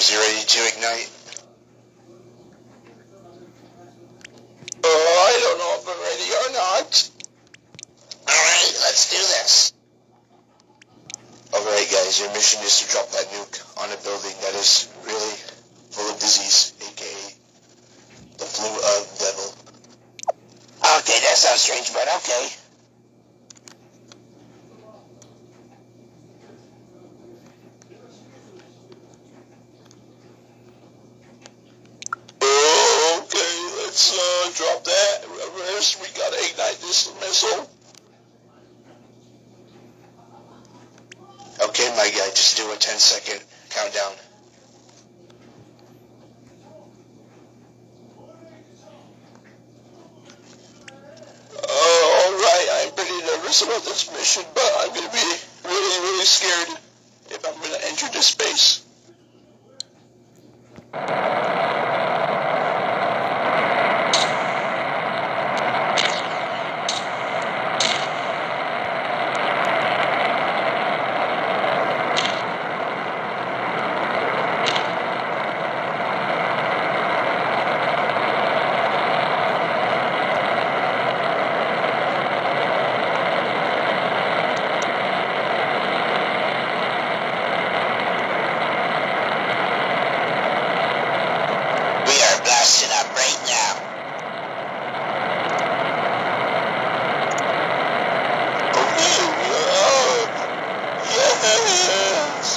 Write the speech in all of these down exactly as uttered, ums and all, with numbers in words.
guys, you ready to ignite? Oh, I don't know if I'm ready or not. Alright, let's do this. Alright guys, your mission is to drop that nuke on a building that is really full of disease, aka the flu of devil. Okay, that sounds strange, but okay. Let's uh, drop that. Reverse. We gotta ignite this missile. Okay, my guy, just do a ten second countdown. Uh, Alright, I'm pretty nervous about this mission, but I'm gonna be really, really scared if I'm gonna enter this space. Blasting up right now. Oh, yes.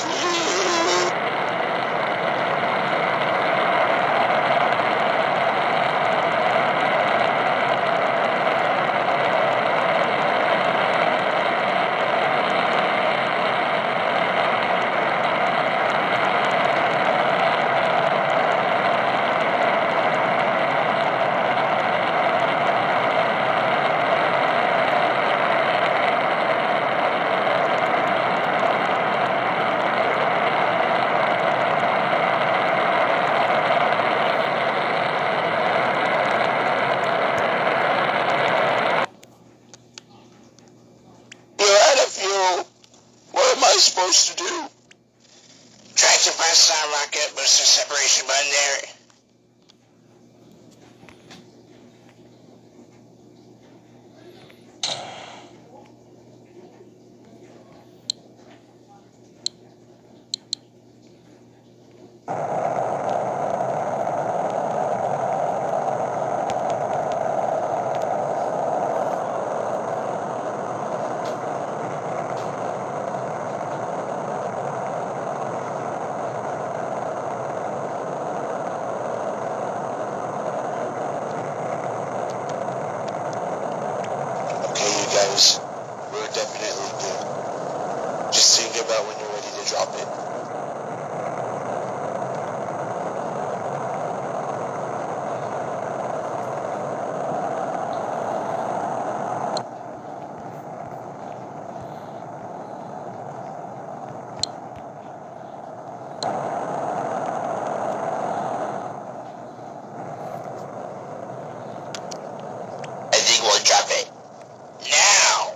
What am I supposed to do? Try to press that rocket booster separation button there. Guys, we're definitely good. Just think about when you're ready to drop it. I think we'll drop it. Now!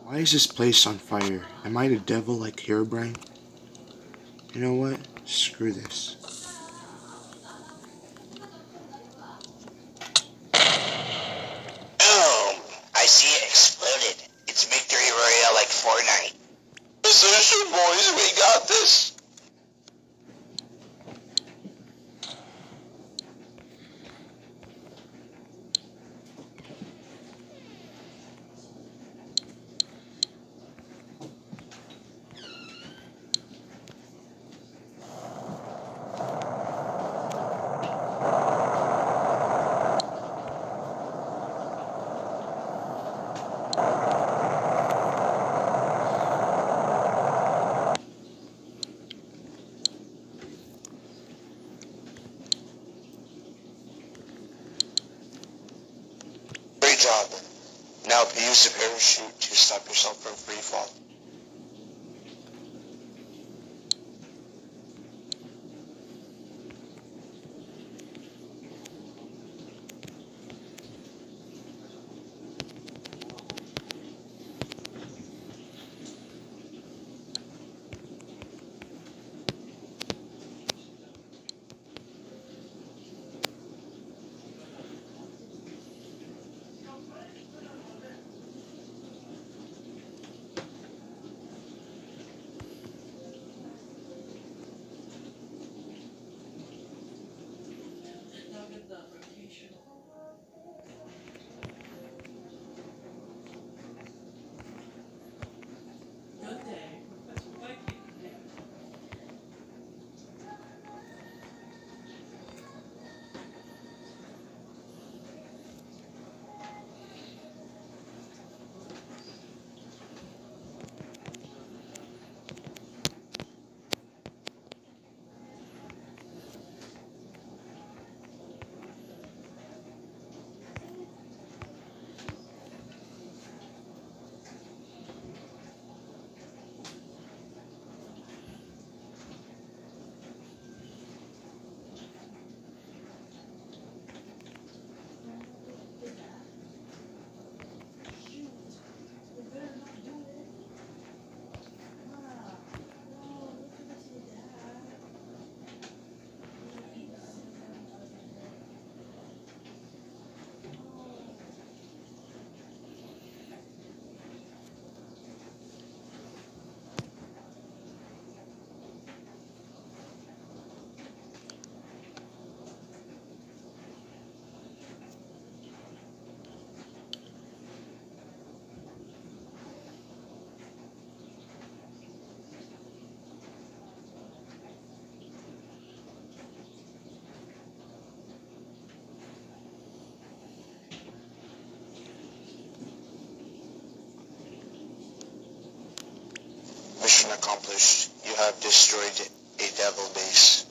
Why is this place on fire? Am I the devil like Herobrine? You know what? Screw this. Boom! I see it exploded. It's Victory Royale like Fortnite. Position, boys, we got this. Great job. Now use the parachute to stop yourself from free fall. Mission accomplished. You have destroyed a devil base.